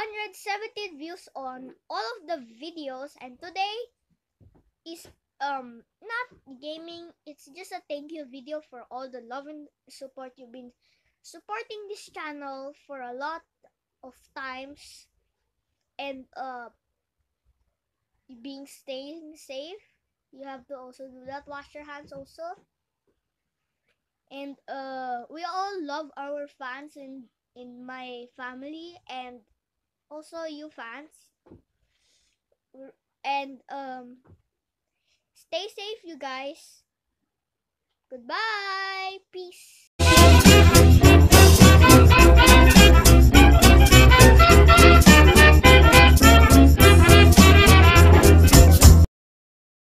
117 views on all of the videos, and today is not gaming. It's just a thank you video for all the love and support you've been supporting this channel for a lot of times, and being staying safe. You have to also do that. Wash your hands also. And we all love our fans in my family, and also you fans. And stay safe, you guys. Goodbye. Peace.